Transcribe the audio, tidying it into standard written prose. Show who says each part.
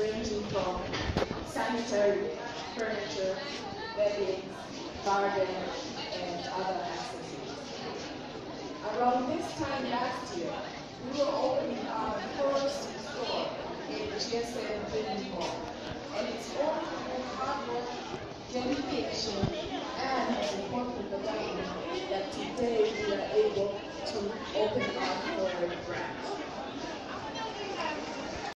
Speaker 1: ranging from sanitary, furniture, bedding, garden, and other accessories. Around this time last year, we were opening our first store in GS7 Building Mall, and it's all through hard work, dedication, and the support of the